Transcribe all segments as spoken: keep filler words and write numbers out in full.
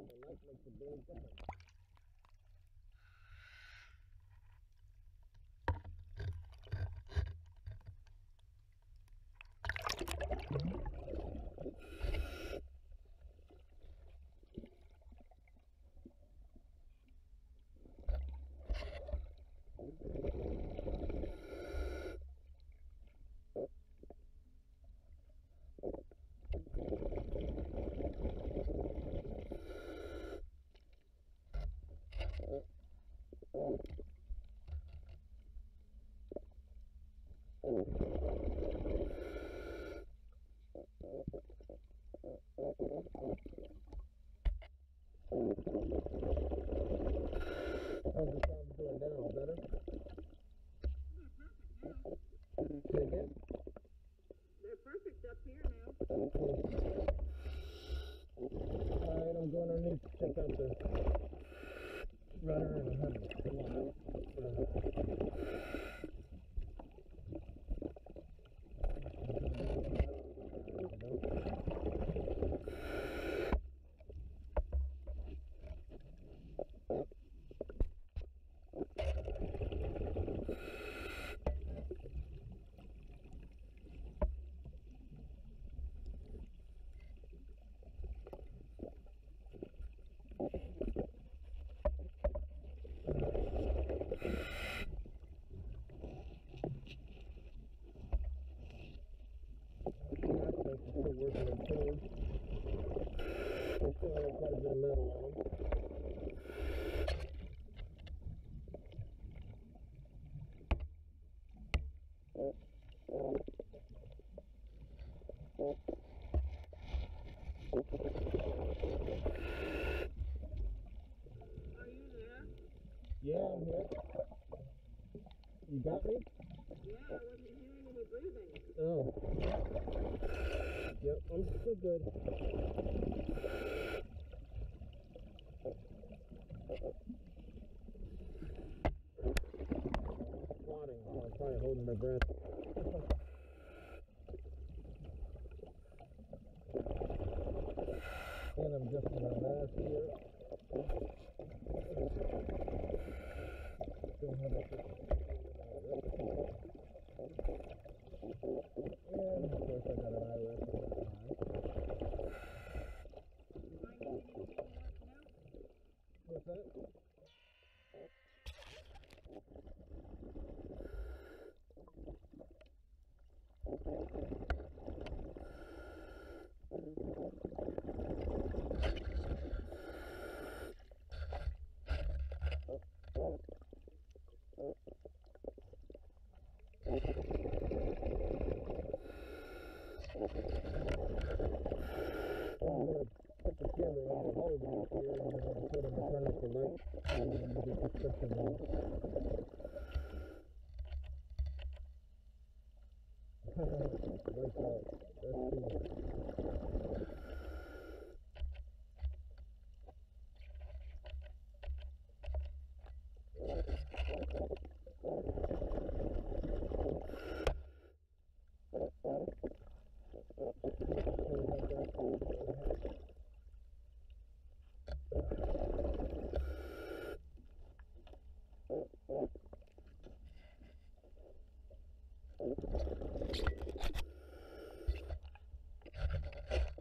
The light makes a big difference. How's the sound doing now? Better? Say again? They're perfect up here now. Alright, I'm going underneath to check out the rudder and I have a lot. Still working in code. They still have quite a bit of metal on them. Are you there? Yeah, I'm here. You got me? Yeah, I wasn't hearing any breathing. Oh. Yep, I'm still good. Plotting, so I'm probably holding my breath. And I'm just in my mask here. Don't have a and of course I got an iris on the eye. Finding anything working out? What's that? I'm going to put the camera on the hose right here and then I'm going to turn up the light and then do prescription mode. Lights out. That's cool.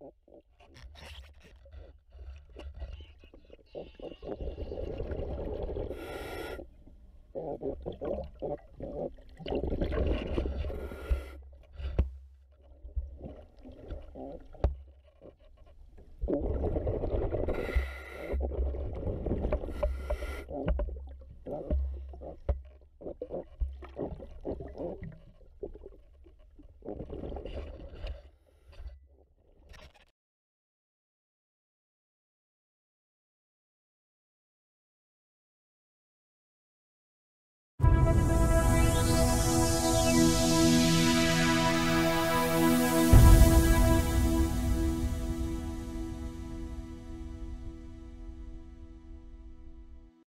Alright.